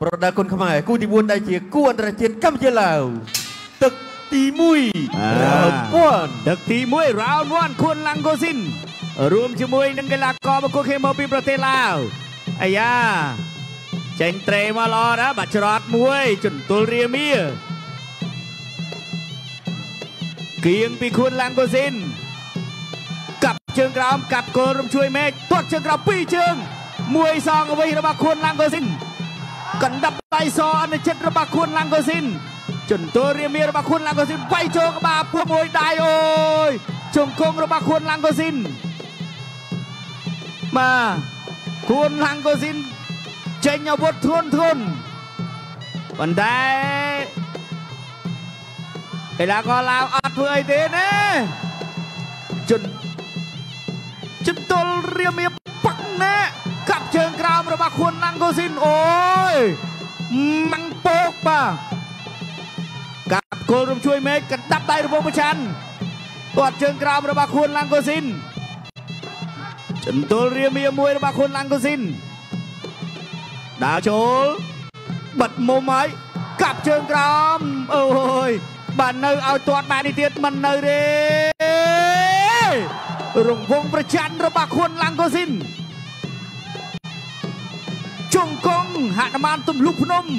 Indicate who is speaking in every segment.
Speaker 1: ប្រដាគុណខ្មែរគូទី4ដែលជាគូអន្តរជាតិកម្ពុជាឡាវទឹកទី1 round 1
Speaker 2: ទឹកទី1 round 1ខួនឡាំងកូស៊ីនរួមជាមួយនឹងកីឡាករមកគូខេមកពីប្រទេសឡាវអាយ៉ាចេញត្រេមកល្អណាស់បាត់ច្រត់មួយជន្ទល់រាមាគៀងពីខួនឡាំងកូស៊ីនកាប់ជើងក្រោមកាប់គោលរំជួយមេឃទាត់ជើងក្រោម2ជើងមួយសងអ្វីរបស់ខួនឡាំងកូស៊ីនកណ្ដាប់ដៃសអនុជិតរបស់ខួនឡាំងកូស៊ីនជន្ទល់រាមារបស់ខួនឡាំងកូស៊ីនវាយចូលក្បាលពោះមួយដៃអូយជង្គង់របស់ខួនឡាំងកូស៊ីនបាទខួនឡាំងកូស៊ីនចេញអាវុធធន់ប៉ុន្តែកីឡាករឡាវអត់ធ្វើអីទេណាជន្ទល់រាមាប៉ាក់ណាកាប់ជើងក្រោមរបស់ខួនឡាំងកូស៊ីនអូយម៉ាំងពកបាទកាប់គោលរំជួយមេឃកណ្ដាប់ដៃរវងប្រឆាន់ទាត់ជើងក្រោមរបស់ខួនឡាំងកូស៊ីនជន្ទល់រាមាមួយរបស់ខួនឡាំងកូស៊ីនដើរចូលបិទមុំហើយកាប់ជើងក្រោមអូយបាននៅឲ្យទាត់បែបនេះទៀតមិននៅទេរង្វង់ប្រច័ណ្ឌរបស់ខួនឡាំងកូស៊ីនជង្គង់ហនុមានទំលុះភ្នំ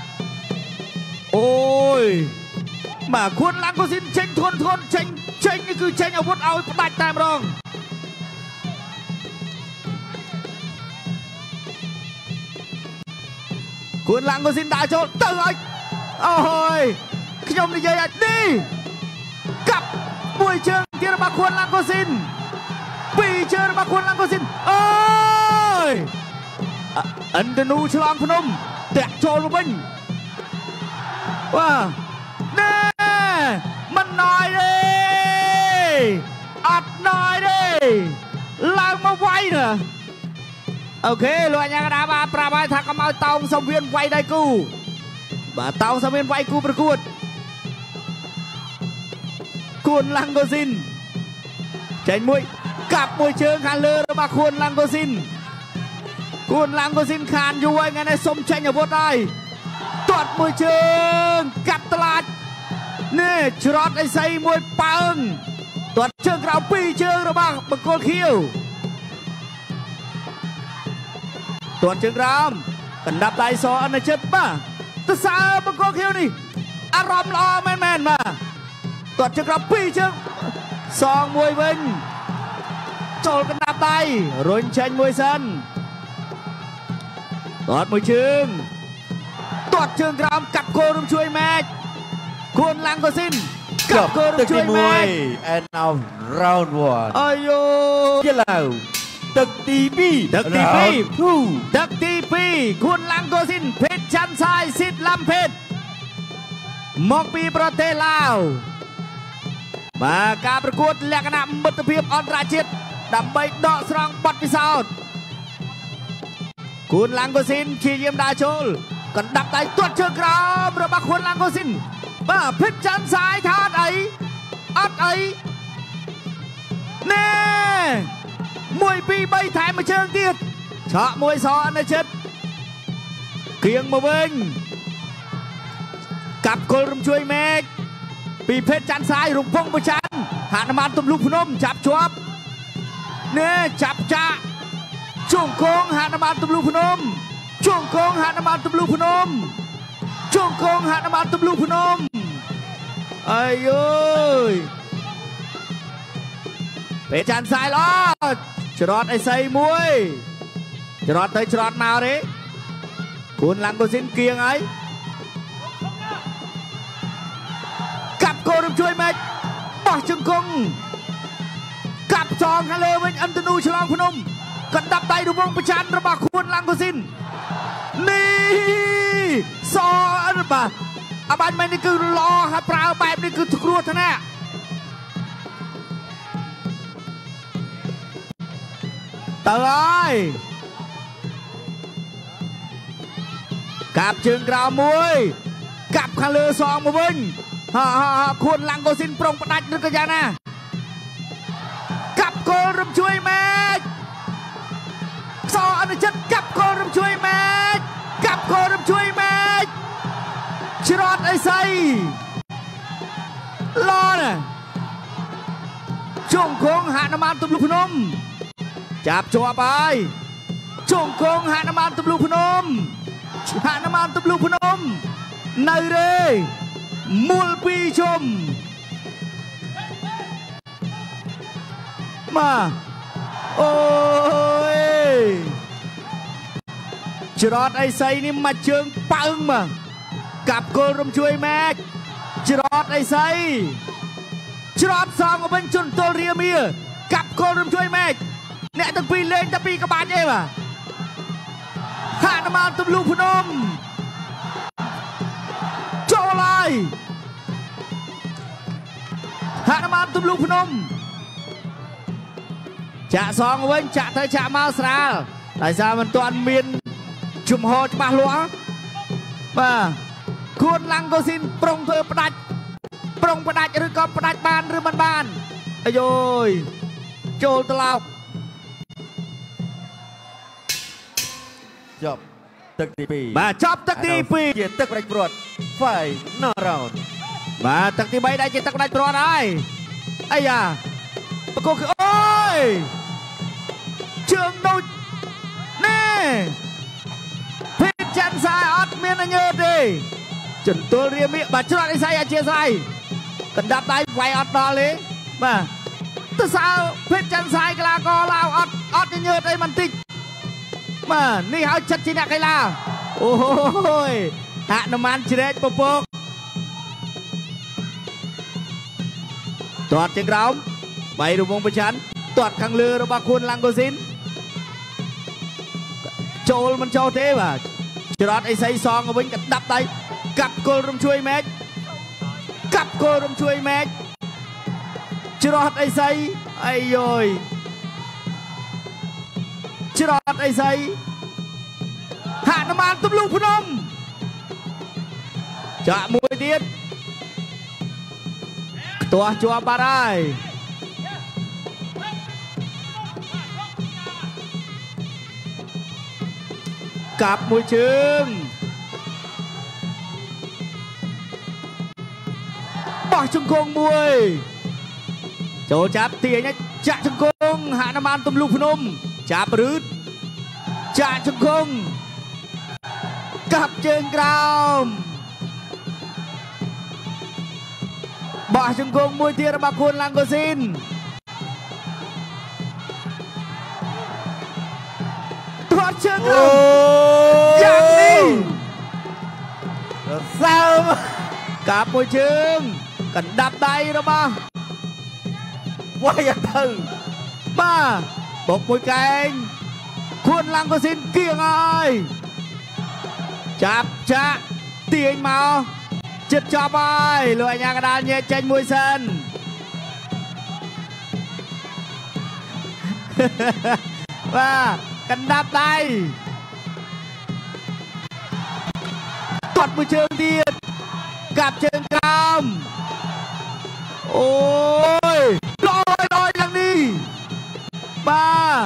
Speaker 2: អូយបាទខួនឡាំងកូស៊ីនចេញធន់ចេញនេះគឺចេញអាវុធឲ្យផ្ដាច់តែម្ដងខួនឡាំងកូស៊ីនដើរចូលទៅឲ្យអូយខ្ញុំនិយាយឲ្យនេះកាប់មួយជើងទៀតរបស់ខួនឡាំងកូស៊ីនពីរជើងរបស់ខួនឡាំងកូស៊ីនអូយឥន្ទនូឆ្លងភ្នំតាក់ចូលមកវិញវ៉ាណែមិនណយទេអត់ណយទេឡើងមកវាយណាអូខេលោកអញ្ញាកណ្ដាលបាទប្រាប់ឲ្យថាកុំឲ្យតោងសំវៀនវាយដៃគូបាទតោងសំវៀនវាយគូប្រកួតខួនឡាំងកូស៊ីនចេញមួយកាប់មួយជើងខាងលើរបស់ខួនឡាំងកូស៊ីនខួនឡាំងកូស៊ីនខានយូរហើយថ្ងៃនេះសុំចេញអាវុធហើយទាត់មួយជើងកាប់ត្លាច់នេះច្រត់អីសីមួយប៉ើងទាត់ជើងក្រៅពីរជើងរបស់បង្គោលខៀវទាត់ជើងក្រោមកណ្ដាប់ដៃសអនុជិតបាទទៅសើបង្គោលខៀវនេះអារម្មណ៍ល្អមែនបាទទាត់ជើងក្រោមពីរជើងសងមួយវិញចូលកណ្ដាប់ដៃរុញចេញមួយសិនទាត់មួយជើងទាត់ជើងក្រោមកាប់គោលរំជួយម៉ែចខួនឡាំងកូស៊ីនកាប់គោលរំជួយម៉ែច
Speaker 1: and now round 1
Speaker 2: អាយូ
Speaker 1: ជាឡាវទឹកទី2
Speaker 2: ទឹកទី2ទឹកទី2ខួនឡាំងកូស៊ីនភេទច័ន្ទសាយស៊ីតឡាំភេទមកពីប្រទេសឡាវបាទការប្រកួតលក្ខណៈមិត្តភាពអន្តរជាតិដើម្បីដកស្រង់បទពិសោធន៍ខួនឡាំងកូស៊ីនព្យាយាមដើរចូលកណ្ដាប់ដៃទាត់ជើងក្រោមរបស់ខួនឡាំងកូស៊ីនបាទភេទច័ន្ទសាយថាអត់អីណែ1 2 3ថែមមួយជើងទៀតឆក់មួយសអនុជិតគៀងមកវិញកាប់គល់រំជួយមេឃពីភេទច័ន្ទសាយរំពងប្រច័ណ្ឌហនុមានទំលុះភ្នំចាប់ជាប់នេះចាប់ចាក់ជង្គង់ហនុមានទំលុះភ្នំជង្គង់ហនុមានទំលុះភ្នំជង្គង់ហនុមានទំលុះភ្នំអាយអើយភេទច័ន្ទសាយល្អច្រត់អីសីមួយច្រត់ទៅច្រត់មកទេខួនឡាំងកូស៊ីនគៀងហើយកាប់គោលរំជួយម៉េចបោះជង្គង់កាប់ចងខាងលើវិញឥន្ទនូឆ្លងភ្នំកណ្ដាប់ដៃរវងប្រច័ណ្ឌរបស់ខួនឡាំងកូស៊ីននេះសអត់បាទអបាញ់មិននេះគឺល្អហើយប្រើបែបនេះគឺគ្រោះថ្នាក់ទៅហើយកាប់ជើងក្រោមមួយកាប់ខាងលើសងមកវិញខួនឡាំងកូស៊ីនប្រុងផ្ដាច់នឹងក៏យ៉ាងណាកាប់គោលរំជួយម៉ែចសអនុជិតកាប់គោលរំជួយម៉ែចកាប់គោលរំជួយไซรอนะช่วงโค้งหาน้ำมันตุบลูกพนมจับจัวไปช่วงโค้งหาน้ำมันตุบลูกพนมหาน้ำมันตุบลูกพนมในเรมูลปีชมมาโอ้ยจรอดไอไซนี่มาเชิงปังมากับโกลรมช่วยแม็กจรอดไอไซจรอดสองกับเป็นจุนโตเรียมีกับโกลรมช่วยแม็กเนี่ยตั้งปีเล่นตั้งปีกระบาดเองว่ะหาน้ำมันตุบลูกพนมโจไลหาน้ำมันตุบลูกพนมจะสองเว้นจะเธอจะมาสระแต่ซามันตัวอันเมียนจุ่มหอจะมาหลวงมาควรลังโกสินปรงเธอประดัดหรือก็ประดัดบานหรือบ้านไอ้โยยโจลตลาด
Speaker 1: จบตึกตีปี
Speaker 2: มาจบตึกตีปี
Speaker 1: เกียรติตึกไรปรวดไฟนอรอน
Speaker 2: มาตึกตีใบได้เกียรติตึกไรปรวดได้ไอ้ยาประกบคือโอ้ยเชิงโดนนี่เพชรจันทร์สายอดเมียนเงยดีจนตัวเรียมีบัตรจรไอ้ไซอาเจียไซกันดับได้ไฟอดนอเลยมาตัวสาวเพชรจันทร์สายกลากอลาวอดเงยได้มันติดมานี่เขาชัดจีนักไกลาโอ้ยหาน้ำมันเฉลยปปกตอดจังเราไปดูวงประชันตอดขังเรือระบาคุณลังโกสินโจลมันโจเทว่ะจรอดไอไซซองเอาไว้กับดับได้กับโกลรมช่วยแม็กกับโกลรมช่วยแม็กจรอดไอไซไอโยยจรอดไอไซหาน้ำมันตุบลูกพนมจะมวยเดียดตัวจัวบาร์ได้กับมวยเชิงบ่ชงคงมวยโจจับเตียเนี่ยจะชงคงหาน้ำมันตุบลูกพนมจับรืดจะชงคงกับเชิงกราวบ่ชงคงมวยเทียระบาคุณลังโกสินถอดเชิงกราวอย่างนี้
Speaker 1: เศร้า
Speaker 2: กับมวยเชิงกันดับได้ระบา
Speaker 1: ว่าอย่างเธอ
Speaker 2: มาบอกมวยแกงคุณลังโกสินเกี่ยงไอจับจะเตียงมาจิตจอบไปลอยยางกระดานเยเจนมวยเซนว่ากันดับได้ตอดมือเชิงเดียดกับเชิงกรามโอ้ยลอยอย่างนี้มา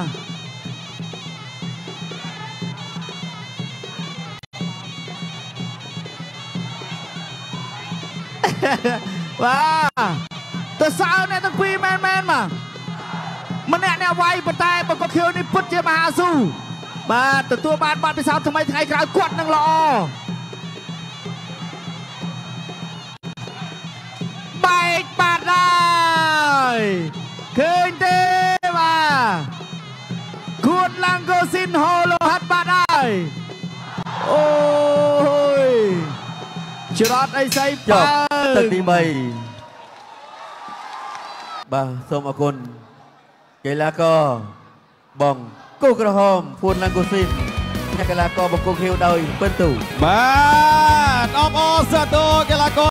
Speaker 2: ว้าแต่สาวเนี่ยต้องปีแมนมามันเนี่ยไวปะแต่ปะก็เขียวนี่พุทธเจ้ามาหาสู้มาแต่ตัวบานไปสาวทำไมไทยกลายกวดนังรอใบปาดได้คืนเตมาคุณลังโกสินโฮโลฮัตปาดได้โอ้ยจรอดไอไซ
Speaker 1: จบตึกตีใบบาสมอกุลเกล้าก็บองกูกระหอมพูนลังกุสินเกล้าก็บองกูเขียวดอยเปิ้ลตู่
Speaker 3: มาออฟออสโตเกล้าก็